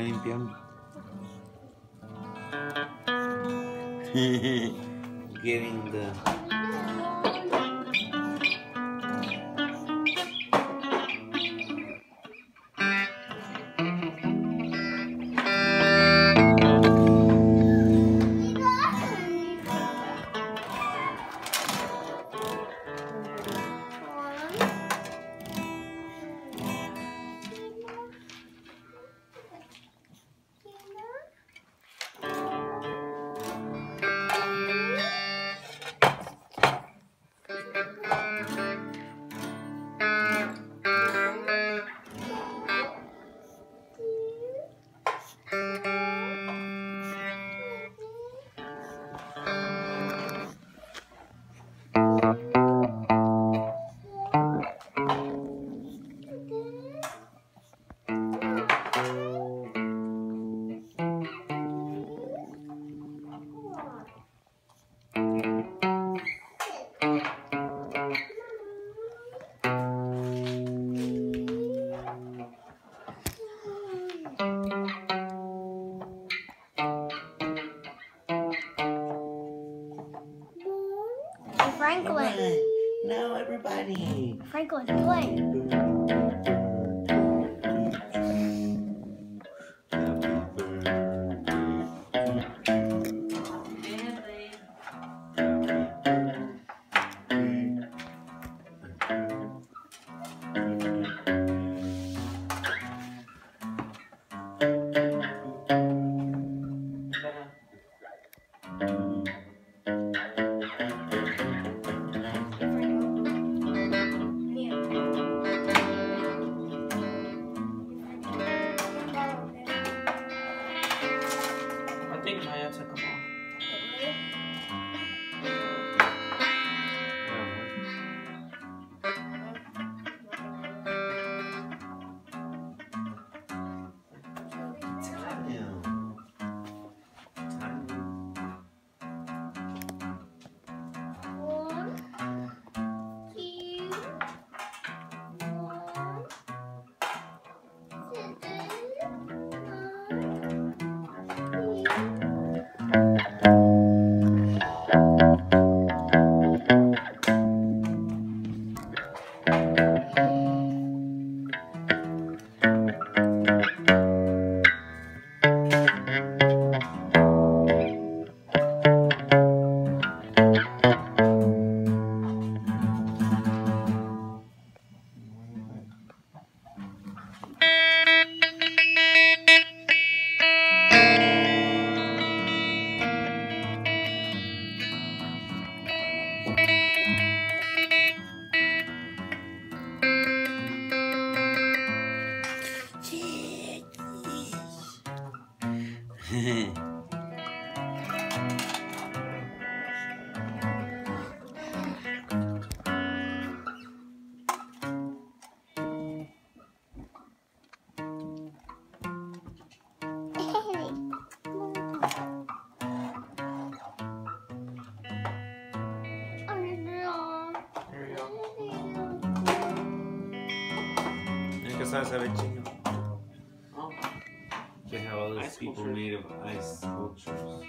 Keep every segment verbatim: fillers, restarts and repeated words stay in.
limpiando. Getting the... Franklin. Right. Now everybody. Franklin, play. I think Maya took them off. Sabes, sabe chino. Oh. They have all those Ice people sculptures. made of ice sculptures.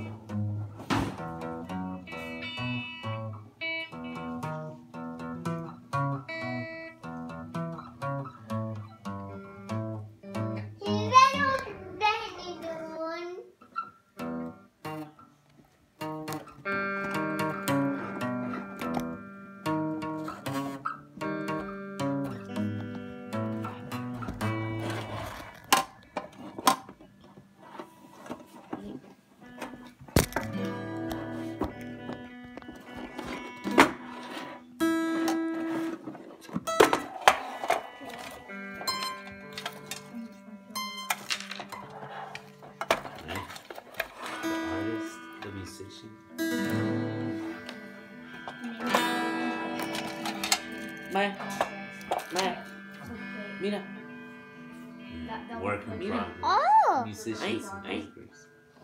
Maya. Maya. Mira. Work in Mira. progress. Oh. Musicians Ay, and ay. makers.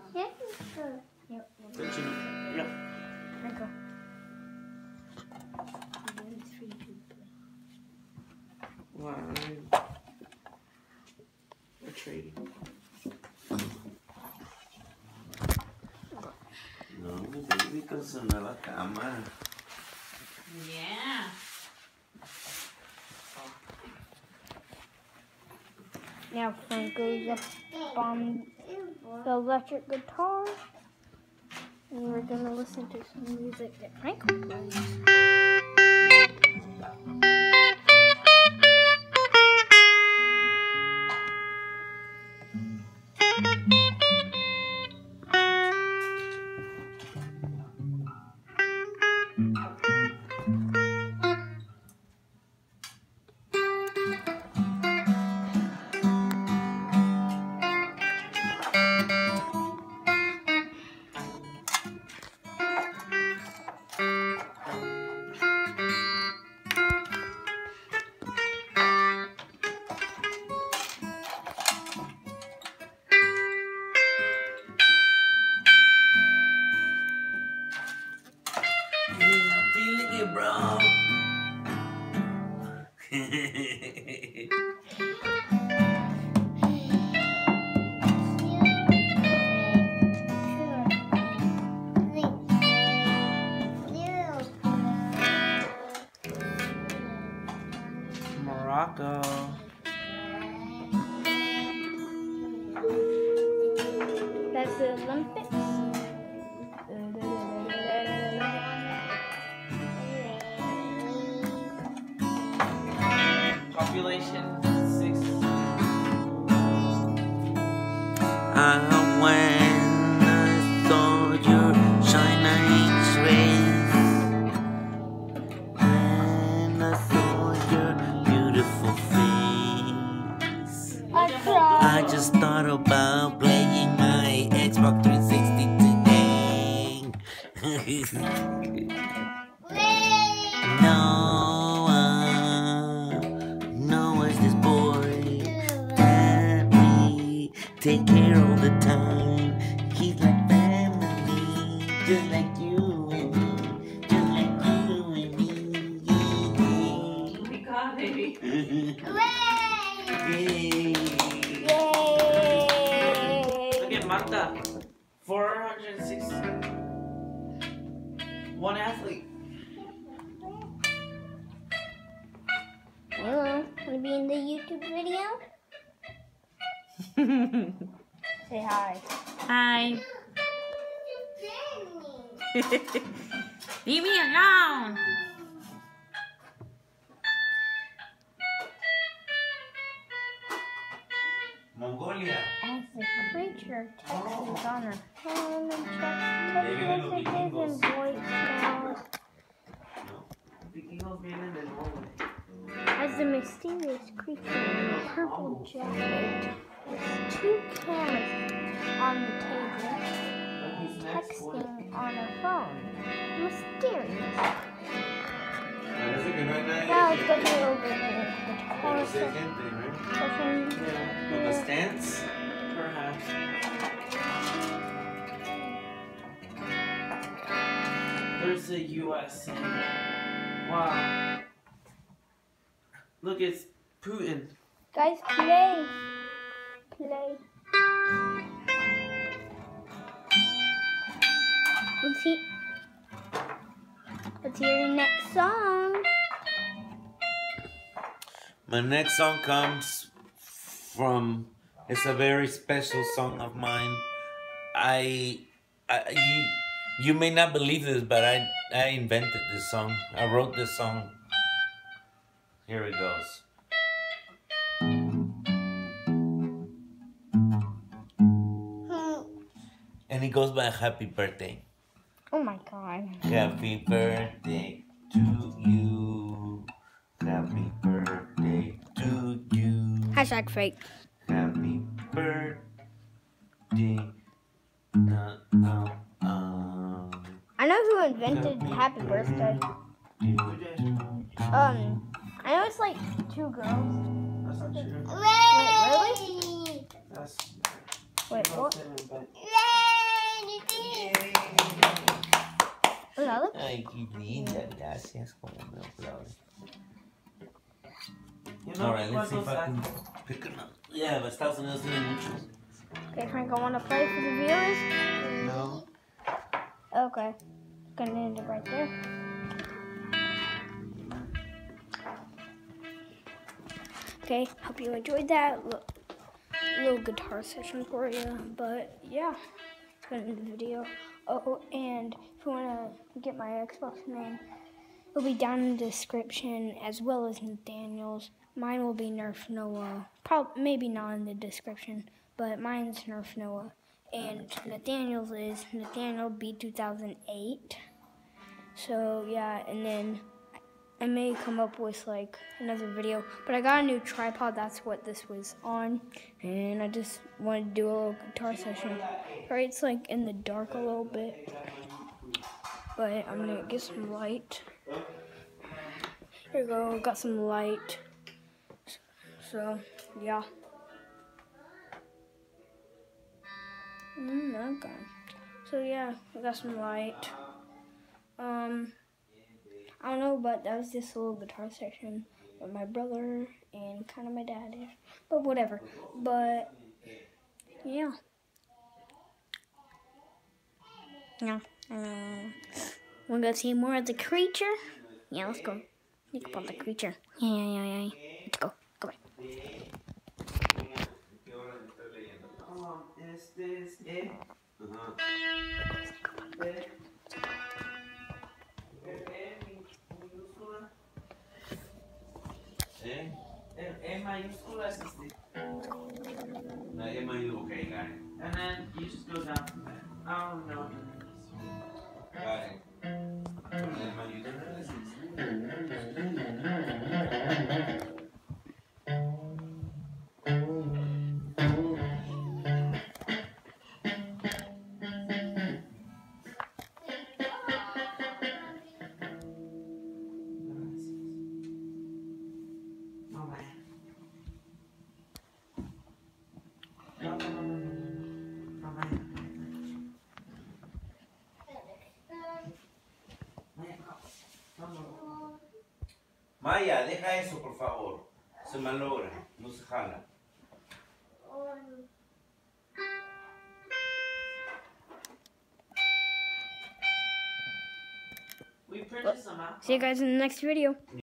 Ven, chino. Mira. Wow. We're trading. sonó la cama. Yeah. Now Frank goes up on the electric guitar. And we're gonna listen to some music that Frank plays. Bro. Morocco. That's the Olympics. Population six. Uh, when I saw your shining rays, when I saw your beautiful face, I cried. I just thought about playing my Xbox three sixty today. No, uh, no, is this boy that we take care all the time? He's like family, just like you and me, just like you and me. Oh my god, baby. Yay! Look at Manta. four hundred six. One athlete. Hello, wanna be in the YouTube video? Say hi. Hi. Leave me alone. Mongolia. As the creature texts on her phone and checks Maybe text it'll be messages and Eagles. voicemails. The Eagles being in the Norway. As the mysterious creature in the purple jacket with two cameras on the table, But he's next one. texting on her phone. Mysterious. Parece que no hay nadie Now it's que- going over the que guitar no sea session. gente, ¿no? Yeah, With the stands? perhaps. There's the U S. Wow. Look, it's Putin. Guys, play. Play. Let's see. Let's hear your next song. My next song comes from, it's a very special song of mine. I, I you, you may not believe this, but I, I invented this song. I wrote this song. Here it goes. And it goes by Happy Birthday. Oh my god. Happy birthday to you. Happy birthday to you. Hashtag fake. Happy birthday. Uh, uh, uh. I know who invented Happy Birthday. Um, I know it's like two girls. That's not true. Wait, really? That's Wait, what? But Another? Ay, qué linda, gracias. Como me aplaude. you know, Alright, let's see if I cuántos can pick them up. Yeah, but Estados Unidos tiene muchos. Okay, Frank, I want to play for the viewers. No. Okay. gonna end it right there. Okay, hope you enjoyed that L little guitar session for you. But yeah, it's gonna end the video. Oh, and if you wanna get my Xbox name, it'll be down in the description, as well as Nathaniel's. Mine will be Nerf Noah. Probably, maybe not in the description, but mine's Nerf Noah. And Nathaniel's is Nathaniel B two thousand eight. So yeah, and then I may come up with like another video, but I got a new tripod. That's what this was on, and I just wanted to do a little guitar session. Right, it's like in the dark a little bit, but I'm gonna get some light. Here we go, got some light. So yeah. Mm, okay. So yeah, I got some light. Um, I don't know, but that was just a little guitar session with my brother and kind of my dad, but whatever. But yeah, yeah. Um, wanna go see more of the creature? Yeah, let's go. Think about the creature. Yeah, yeah, yeah, yeah. Let's go. Go back. Um, este es E. Ajá. E. E minúscula. ¿Eh? E mayúscula is este. No, E mayúscula, okay, got it. And then you just go down from there. Oh no. Got it. E mayúscula es Maya, deja eso, por favor. Se malogra, no se jala. We printed some out. See you guys in the next video.